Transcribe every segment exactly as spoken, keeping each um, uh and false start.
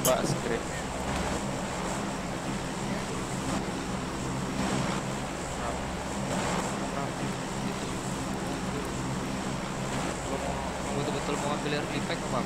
apa screen. Kalau mau betul-betul mau ambil early pack apa?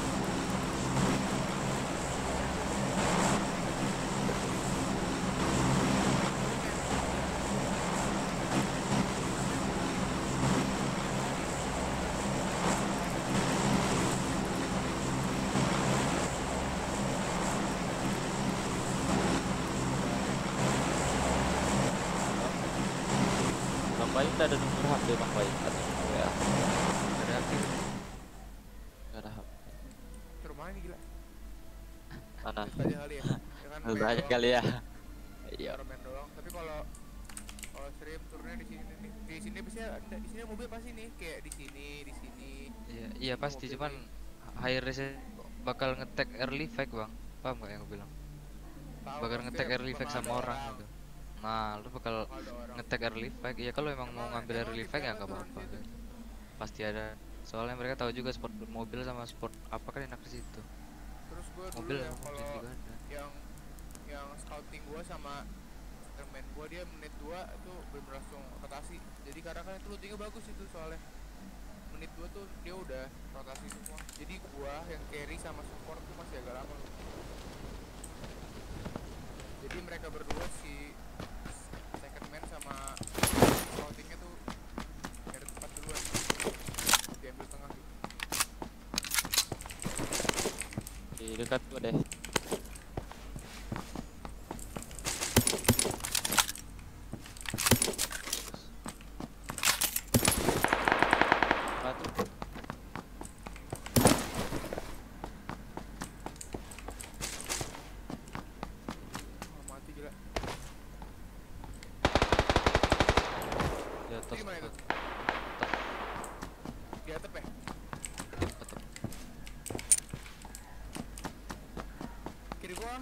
Bang Bayu udah ada nomor H P Bang Bayu atau nomor W A? Ada aktif. Gak ada H P. Ke rumah ini gila. Mana? Tadi kali ya. Ya kan main Banyak doang. kali ya. Iya. Baru main doang. Tapi kalau kalau stream turunnya di sini nih. Di sini biasanya ada di sini mobil pasti nih kayak di sini, di sini. Iya, iya pasti, Mobil cuman nih. high risk bakal ngetek early fake bang, paham gak yang gue bilang? Tahu Bakal pasti ngetek early fake bakal sama ada orang gitu. Nah, lu bakal Bakal ada orang. ngetek early fake, ya kalau emang mau Emang- ngambil emang early tipe fake ya apa nggak turun apa-apa. situ? Gitu. Pasti ada. Soalnya mereka tahu juga sport mobil sama sport apa kan enak di situ. Terus gua dulu Mobil ya sama kalau mobil juga ada. yang yang scouting gua sama main gua dia menit dua tuh bener langsung rotasi. Jadi karena kan itu lootingnya bagus itu soalnya. Menit dua tuh dia udah rotasi semua. Jadi gua yang carry sama support tuh masih agak lama. Jadi mereka berdua si second man sama scoutingnya tuh nyari tempat duluan. Diambil tengah gitu. Di dekat gua deh. Mana tuh? Oh, mati gila. Di atas Itu gimana itu? tetap Di atap ya? tetap. Kiri gua kan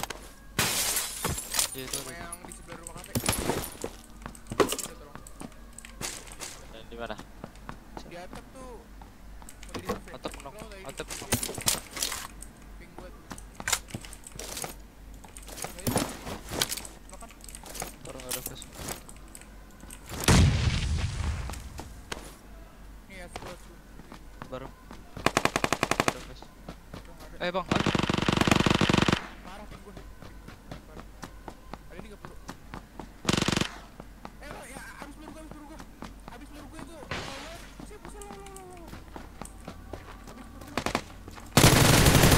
Iya itu sama ada. yang di sebelah rumah kafe. Udah tolong. Dan di mana? Di atap tuh mau jadi kafe. Atap knock, Lo kayak atap gitu. knock. Ping gua tuh. Ayo. Makan. Orang nggak ada flash. Nih ya, sebelah tuh. Baru. Nggak ada flash. Udah nggak ada. Eh bang, aduh. Parah ping gua. Parah. Ada ini nggak perlu. Eh, lo, ya habis peluru gua, habis peluru gua. Habis peluru gua itu. Pusing, pusing, lo, lo, lo, lo. Habis peluru gua.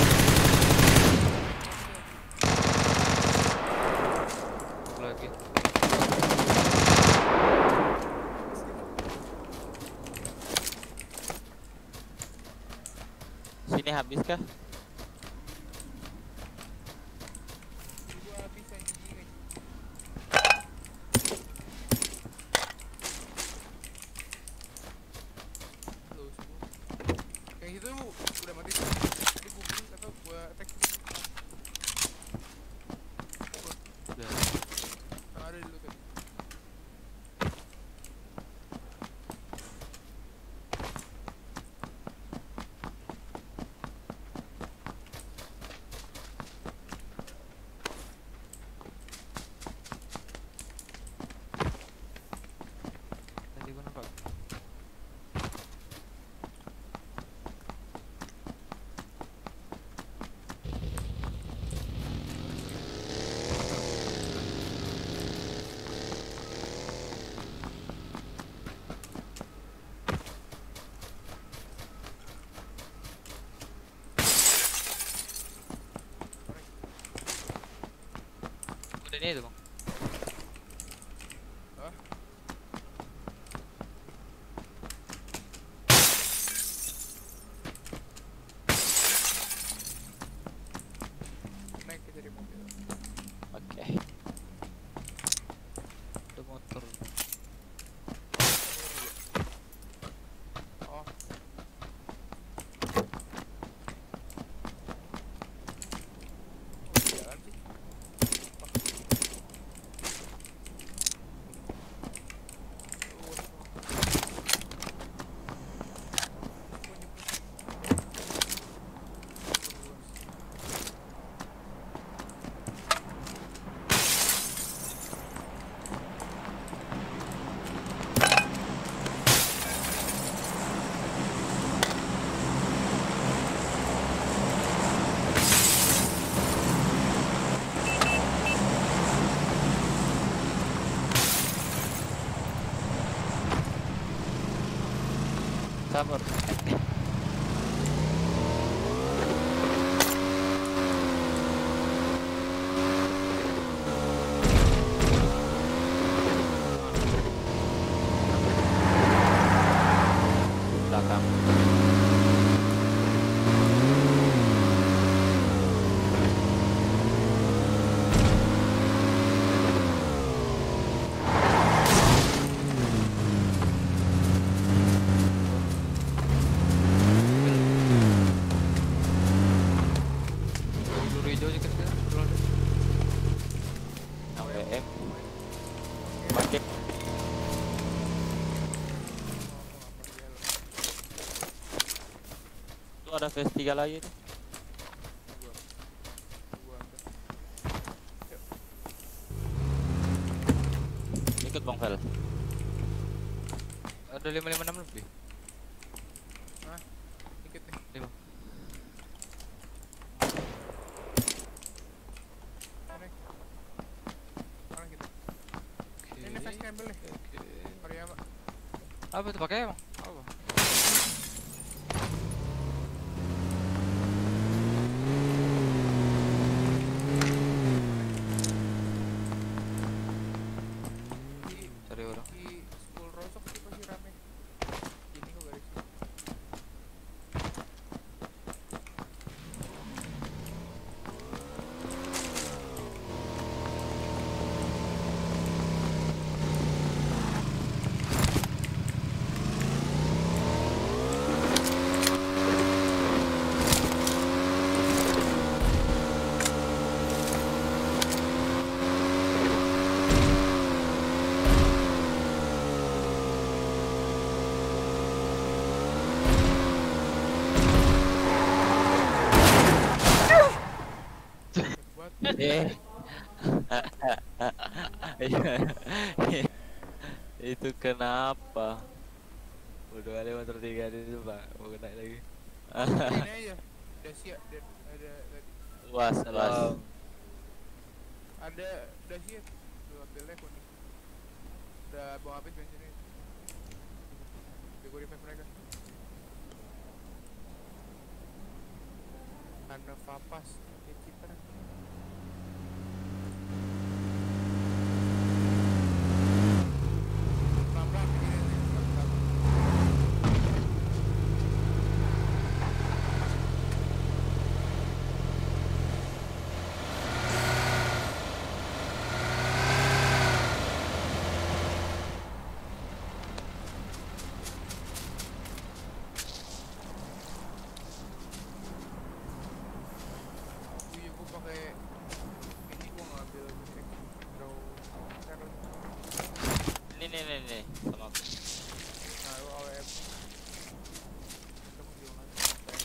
Lagi. Sini habis kah? Peluru gua habis anjing, anjing. Lo semua. Yang itu udah mati sih. Jadi gua beli atau gua attack. Udah. Kan ada dulu tadi. Tadi gua nampak. Udah ini itu bang. Hah? Naik ke dari mobil. Oke. Ada motor. Oh. Oh, jalan sih. sabar. Belakang. Peluru hijau juga kan peluru ada. Yang W M. Pakai itu ada V S tiga lagi tuh. Dua. Dua. Yuk. Ikut Bang Fel. Ada lima lima enam lebih. Hah? Dikit nih. Lima. Mana? Mana kita? Oke. Ini fast scramble nih. Oke. Koriyama. Apa itu pakai emang? Apa? Di Cari orang. di school rosok sih pasti rame. Ini kok garis. Buat Eh. Itu kenapa? Udah kali motor tiga itu Pak, mau kena lagi. ini aja. Dacia dan ada tadi. Luas, luas. Salam. Ada Dacia. Lu ambilnya kuning. Udah bawa habis bensinnya. Udah gue revive mereka. Karena Vapas kayak kiper. Pelan-pelan begini nih, pelan-pelan. Iya, gue pakai ini, gue ngambil draw channel. Ini nih nih nih sama aku. Nah, lu A W M. Kamu juga nggak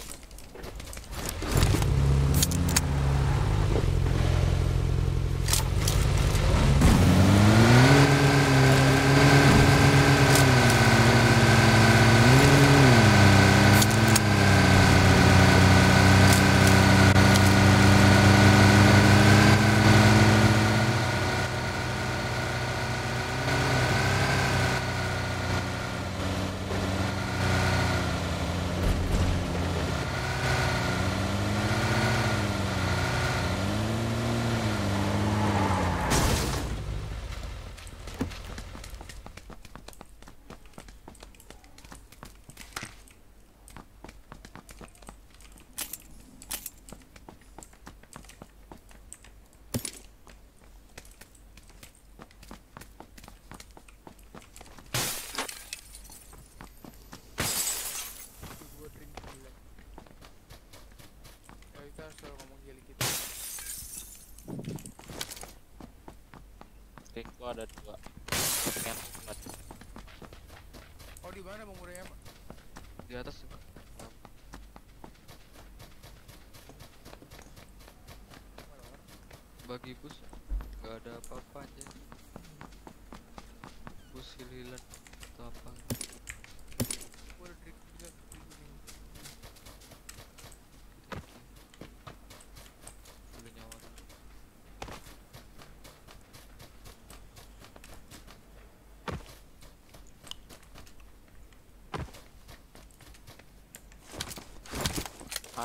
gue drink gila. Ya kita harus selalu ngomong jeli kita. Kekku ada dua. Pengen banget. Oh, di mana Bang Murayama? Di atas. Mana orang? Bagi bus nggak ada apa-apa aja. Bus hililan atau apa? Gue udah drink juga di kuning. Beli nyawa dulu.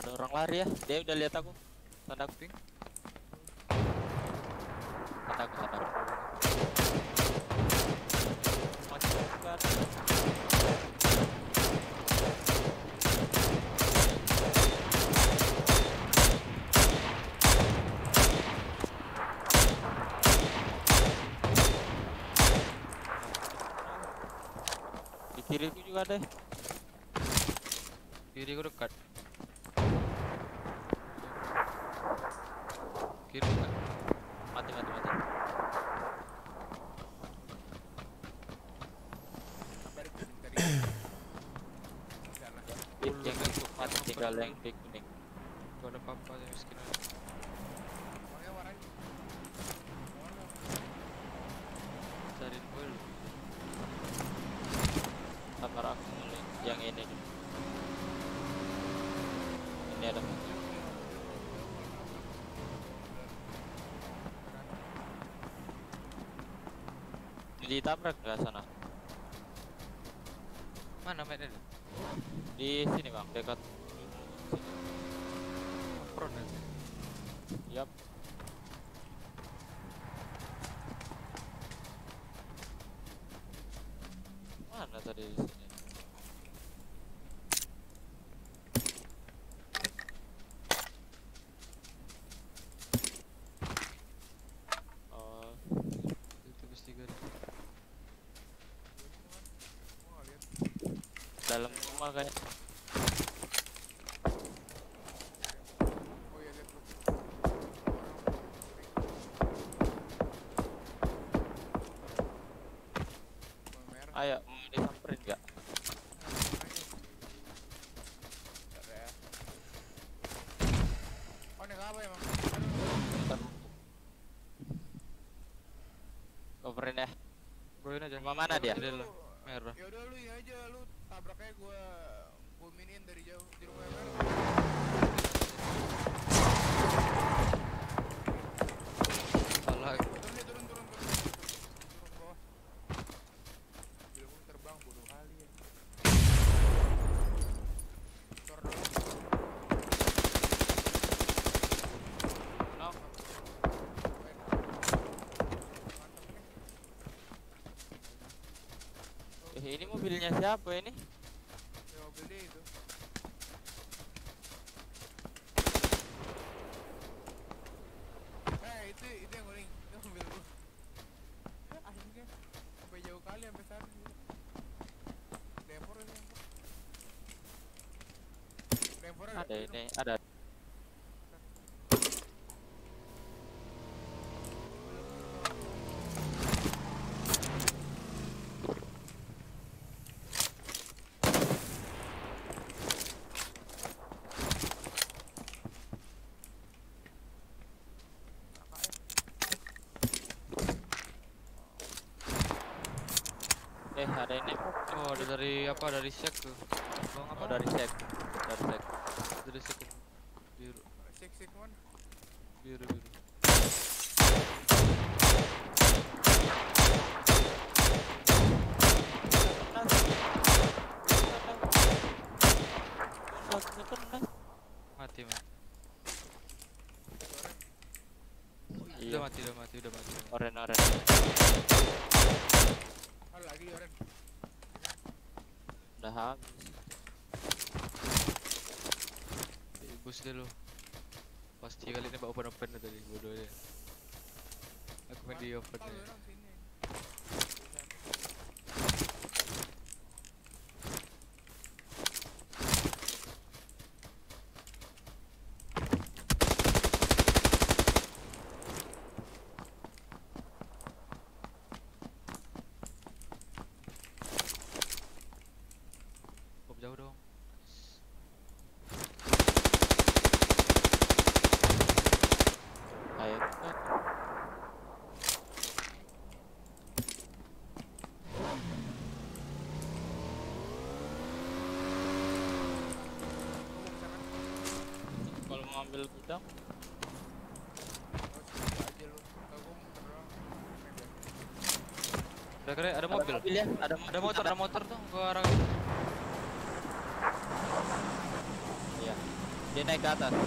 Ada orang lari ya. Dia udah lihat aku. Tanda ping. Tanda aku, tanda aku. Masih bukan. Di kiriku juga ada. Kiri gua dekat. Kiri dekat. Mati, mati, mati. Balik ke tadi. Sana. Pit yang itu mati, tinggal yang di kuning. Gak ada apa-apa ya miskin aja. Makanya warnanya. Mana? Cariin gue dulu. Kamar aku nih, yang ini nih. Ini ada mati. Ditabrak nggak sana? Mana mainnya nih? Di sini bang, dekat. Pro nanti. Yap. Mana tadi di sini? Oh, Itu bus tiga. Gua nggak lihat. dalam rumah kayak. Oh iya lihat tuh. Warna merah. Ayo, mau disamperin nggak? Bentar ya. Oh naik apa emang? Bentar. Coverin ya. Goin aja. Rumah mana dia? Ada lah. Merah. Ya udah lu ini aja lu tabrak aja gua gua miniin dari jauh di rumah yang merah. Salah. Turun deh, turun turun turun turun turun ke bawah. Mobil gua terbang bodoh kali ya. Tor dulu. No. Mantap nih. Eh, ini mobilnya siapa ini? Ya mobil dia itu. Eh itu itu yang kuning. Itu mobil gua. Akhirnya sampai jauh kali sampai sana. Dempor ini. Dempor Ada ini, ada. Eh, ada ini. Oh, ada dari apa? Dari sek tuh. Bang apa? Oh, dari sek. Dari sek. Dari sek biru, Sik sik man. biru, biru. Mati, man. Iya. Udah mati, udah mati, udah mati. Oren, oren. Ah lagi Yoren. Udah habis. Bus deh lu. Pasti kali ini bawa open open tadi bodohnya. Aku main di open Tahu ya. orang sini. Cukup jauh dong. Ayo. Kalau mau ambil gudang, Udah keren, ada mobil. mobil ya, ada Ada motor, ada motor tuh ke arah. Iya. Dia naik ke atas.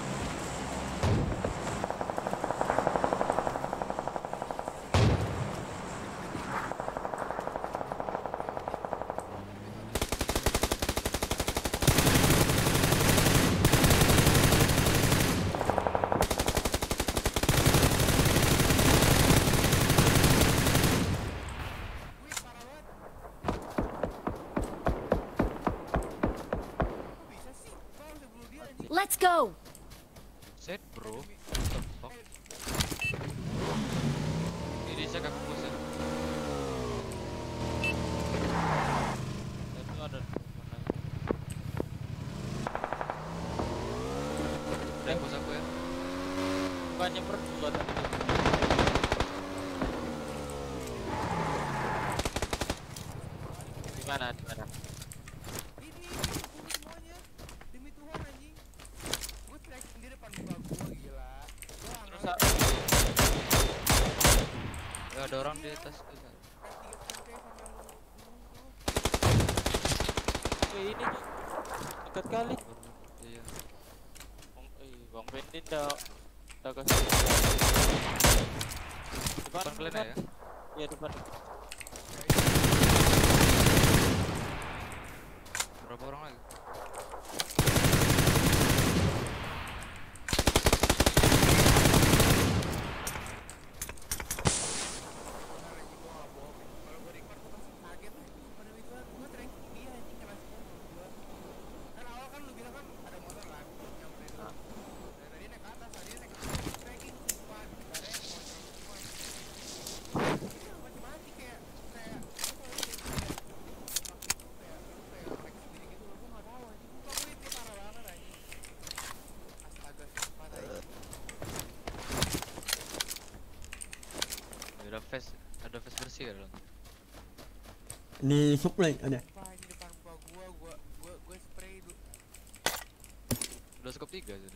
Wih, parah banget. Kok bisa sih? Gua harus bunuh dia anjing. Let's go. Set bro. Demi- What the fuck? eh, Ini saya kakak bos ya. Itu ada mana? Udah bos aku ya. Bukannya berdua tadi. Di mana? Di mana? Ini, ini bunuh semuanya. Demi Tuhan anjing. Gua tracking di depan muka gua gila. Gua Terus nggak ah, Ya ada orang di atas tuh. San. wih, ini Cuk. Dekat kali. Iya. Bang, eh, Bang Bendin dah dah kasih. Depan, Depan kalian ya? Iya depan. Berapa orang lagi? Ada face, ada face bersih kan? Lon? Ini supply ada. Sumpah, ini depan muka gua, gua, gua, gua spray dulu. Udah scope tiga sudah.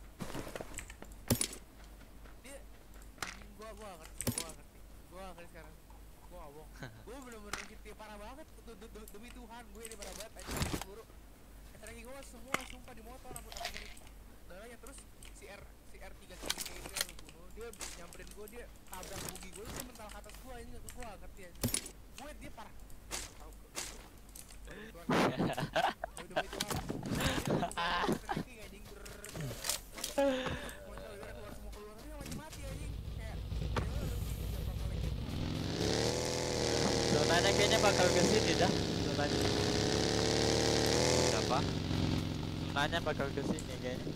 Dia, anjing gua, gua gak ngerti, gua gak ngerti, gua gak ngerti sekarang. Gua gak bohong. Gua bener-bener hit dia parah banget. Du- du- du- Demi Tuhan, gue ini parah banget. Anjing gue buru. Tracking gua semua sumpah di motor rambut apa ini. Darahnya terus si R, si R tiga tiga itu yang lu bunuh. Dia nyamperin gua, dia tabrak bugi gua, dia mental ke atas gua. Ini gua gak ngerti anjing. Gue dia parah. Tahu. Demi Tuhan. Demi Tuhan. Tracking anjing. Brrrr. Muncul dia keluar semua keluar, tapi masih mati anjing. Kayak dia udah jambak kolek gitu. Zonanya kayaknya bakal ke sini dah. Zonanya. Siapa? Zonanya bakal ke sini kayaknya.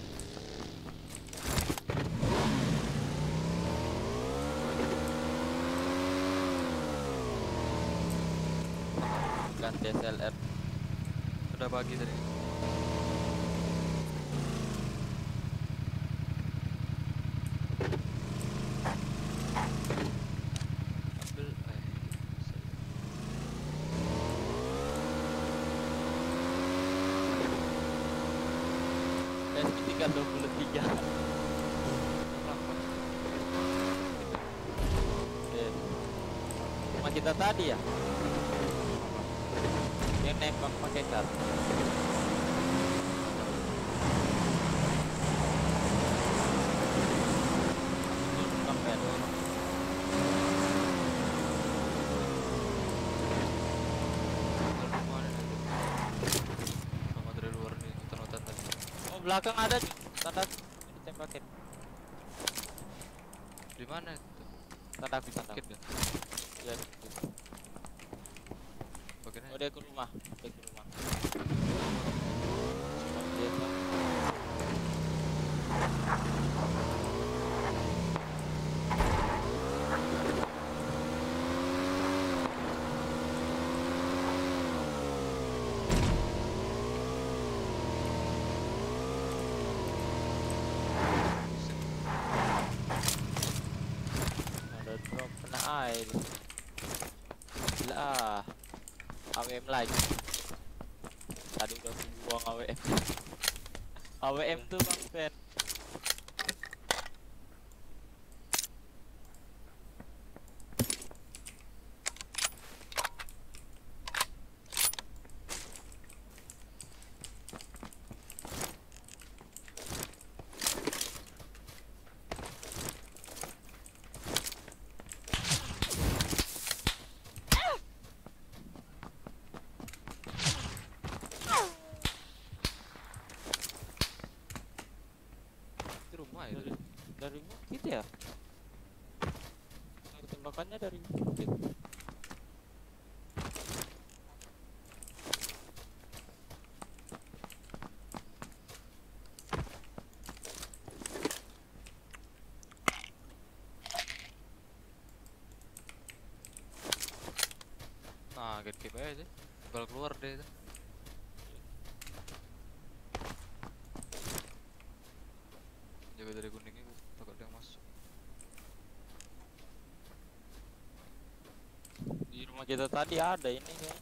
Ganti S L R. Udah pagi tadi. Ambil eh bisa. S P tiga dua puluh tiga. Lapor. Eh. Rumah kita tadi ya? Yang nembak pakai kar. Sampai ada orang. Kemana nih? Sama dari luar nih, hutan-hutan tadi. Oh belakang ada Cuk. Tanda ditembakin. Di mana itu? Tanda aku tanda. Sakit gak? Ya. Bagian Oh aja. dia ke rumah. Dia ke rumah. Oh, dia tuh. Ada drop kena air. Gila ah. A W M lagi. Tadi udah aku buang A W M. A W M tuh Bang Fen. tembakannya dari bukit. Nah, get keep aja deh. Bakal keluar deh itu. Jaga dari kuningnya, takut dia masuk. Di rumah kita tadi ada ini kan.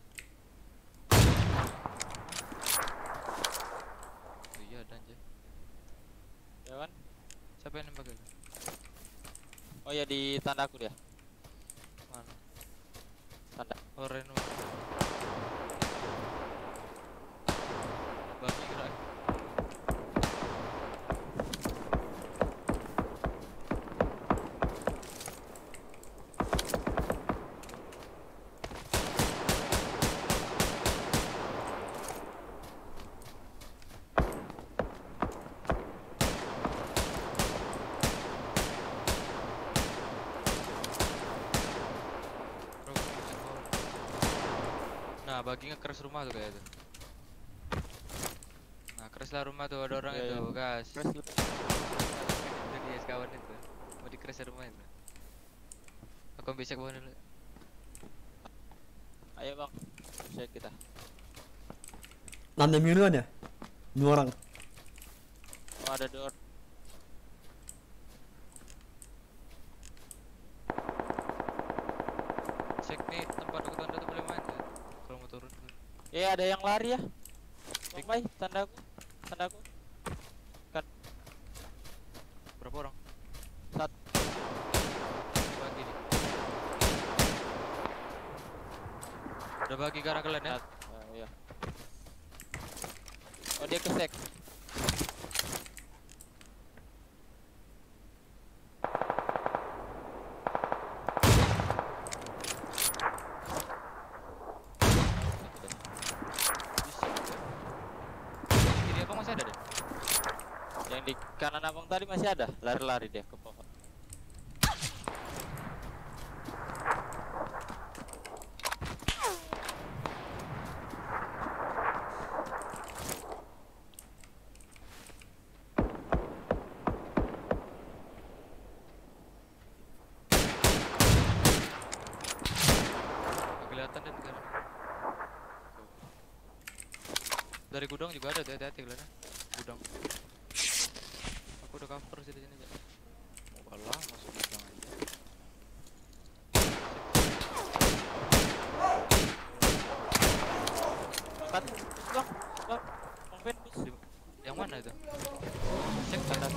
Oh, iya ada anjir. Ya kan? Siapa yang nembak itu? Oh ya di tandaku dia. Mana? Tanda. Oh, Reno. Bagi gerak. Nah, bagi nge-crash rumah tuh kayak itu. Nah, crash lah rumah tuh, ada orang Iya, itu, iya. gas. Terus Itu dia kawan itu. Mau di crash rumah itu. Aku bisa ke bawah dulu. ayo bang, cek kita. Lantai biru ada. Dua orang. Oh ada door. Cek nih tempat dekat tanda tuh boleh main ya? Kalau mau turun. Eh ada yang lari ya. Bang Bay, tandaku, tandaku. Berapa orang? Satu. Bagi nih. Udah bagi ke arah kalian ya? Oh, iya. Oh dia kesek. Kiri abang masih ada deh? Yang di kanan abang tadi masih ada. Lari-lari dia ke pohon. Gak kelihatan deh sekarang. Dari gudang juga ada, hati-hati kalian ya. Gudang. Aku udah cover sih di sini aja. Walah masuk gudang aja. Angkat, bang, bang, bang Ben, bus. Di- Yang mana itu? Cek tanda.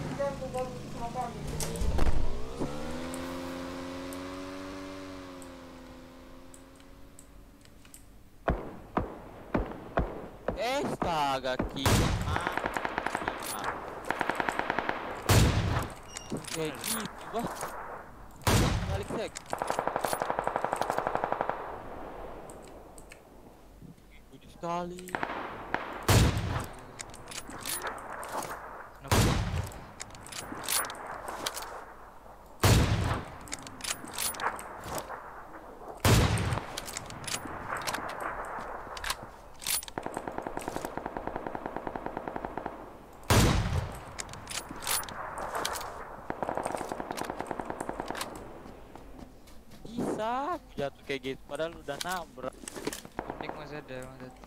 Eh, astaga kita. Kayak gitu, bah. Balik sek. Gede sekali. Kenapa? Bisa aku jatuh kayak gitu, padahal udah nabrak. Kuning masih ada, mas hati.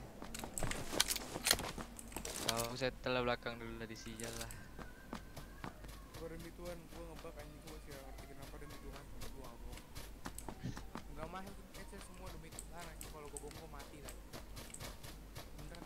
Tahu saya telah belakang dulu lah di sial lah. Gua demi Tuhan, gua ngebak anjing gua sih ngerti kenapa demi Tuhan gua nggak bohong. Nggak mahal tuh kecil semua demi Tuhan anjing, kalau gua bohong gua mati lah. Beneran.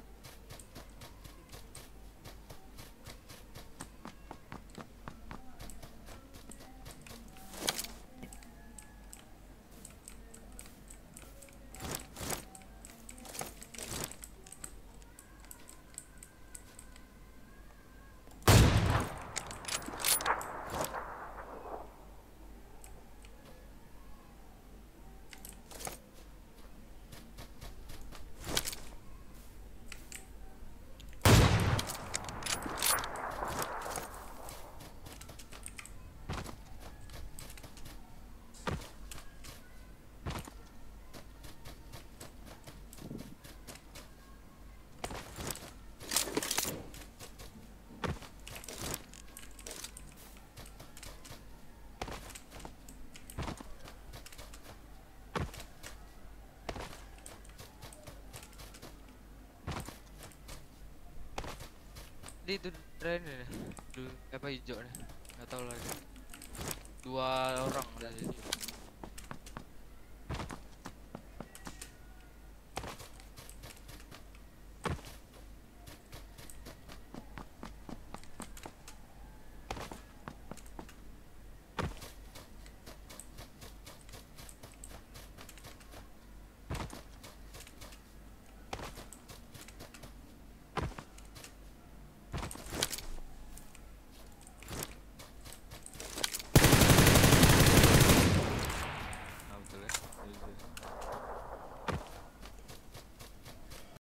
itu dari ini nih. Dulu apa hijau nih. Enggak tahu lagi. Dua orang udah jadi.